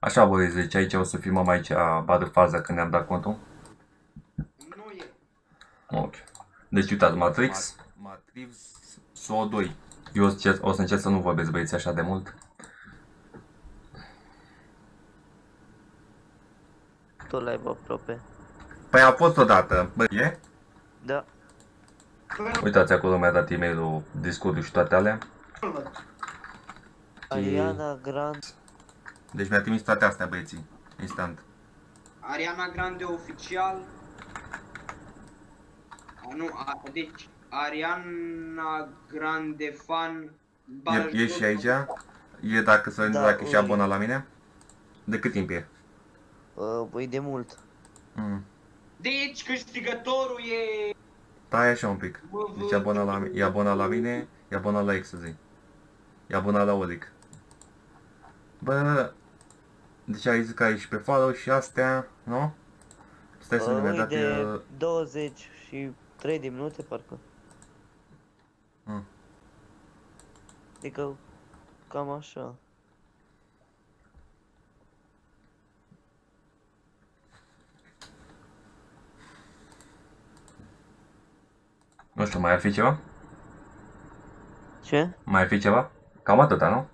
Așa, Boris, deci aici o să filmăm aici bară faza când ne-am dat contul. Nu e. Ok. Deci uitați, Matrix SO 2. Eu o să încerc să nu vorbesc, băieți, așa de mult. Tu live aproape. Păi a fost odată, bă, e? Da. Uitați, acolo mi-a dat e-mailul, Discord-ul și toate alea. Ariana Grande. Deci mi-a trimis toate astea, băieții, instant. Ariana Grande oficial. Nu, deci Ariana Grande fan. E și aici? E dacă să Da, dacă și ui. abonat la mine? De cât timp e? Păi de mult. Deci câștigătorul e... Stai așa un pic. Deci e abonat la mine, e abonat la Ecstasy. E abonat la Olic. Bă, deci ai zis că ai și pe follow și astea, nu? Stai să nu mi-a dat... De 23 de minute parcă. Adică cam așa. Nu știu, mai ar fi ceva? Ce? Mai ar fi ceva? Cam atâta, nu?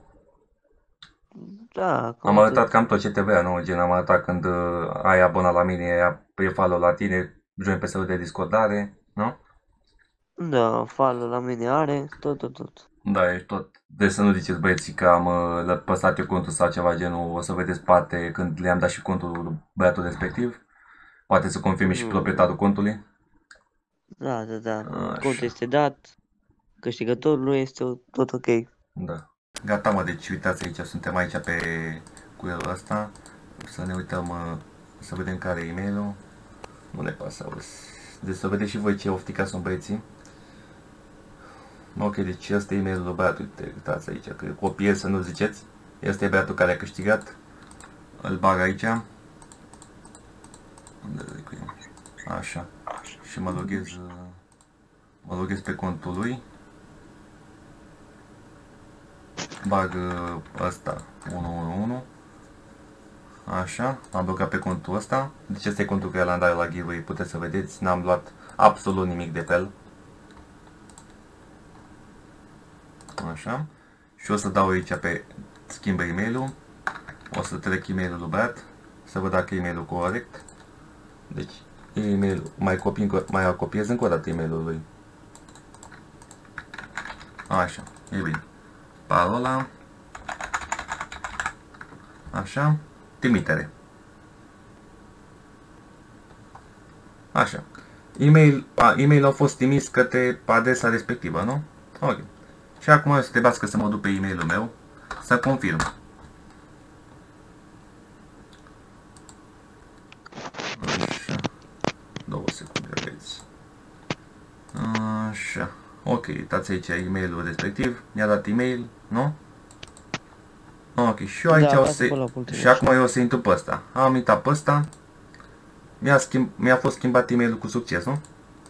Da, cam Am atât. arătat cam tot ce trebuia, nu? Gen, am arătat când ai abonat la mine, e follow la tine, join pe server de discordare, nu? Da, follow la mine are, tot. Da, e tot. Deci să nu ziceți, băieții, că am păstrat eu contul sau ceva genul, o să vedeți parte când le-am dat și contul băiatul respectiv. Poate să confirme și proprietarul contului. Da. Așa. Contul este dat. Câștigătorul este tot ok. Da. Gata, mă, deci uitați aici, suntem aici pe cuielul ăsta. Să ne uităm, să vedem care e e-mailul. Nu ne pasă, auzi. Deci să vedeți și voi ce oftica sunt băieții. Ok, deci ăsta e e-mailul lui băiatul, uitați aici, că copiez să nu ziceți. Ăsta e băiatul care a câștigat. Îl bag aici. Așa. Și mă loghez pe contul lui. Bag ăsta 111. Așa, am blocat pe contul ăsta. Deci ăsta e contul care l-am dat la giveaway, puteți să vedeți, n-am luat absolut nimic de pe el. Așa. Și o să dau aici pe schimbă e-mailul. O să trec e-mailul lui băiat, să văd dacă e e-mailul corect. Deci, e-mailul, mai copiez încă o dată e-mailul lui. Așa, e bine. Parola. Așa. Trimitere. Așa. E-mail a fost trimis către adresa respectivă, nu? Ok. Și acum o să trebuiască să mă duc pe e-mailul meu să confirm. Așa. 2 secunde, aveți. Așa. Ok, uitați aici e-mailul respectiv. Mi-a dat e-mail, nu? Ok, și eu aici și acum eu o să intru pe ăsta. Am intrat pe ăsta. Mi-a fost schimbat e-mailul cu succes, nu?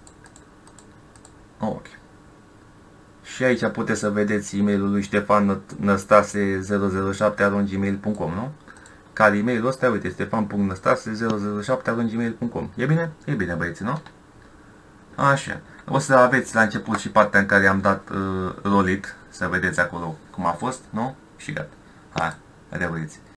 Ok. Și aici puteți să vedeți e-mailul lui Ștefan Năstase007@gmail.com, nu? Care e-mailul ăsta, uite, stefan.năstase007@gmail.com. E bine? E bine, băieți, nu? Așa. O să aveți la început și partea în care am dat rolit, să vedeți acolo cum a fost, nu? Și gata. Hai, revedeți.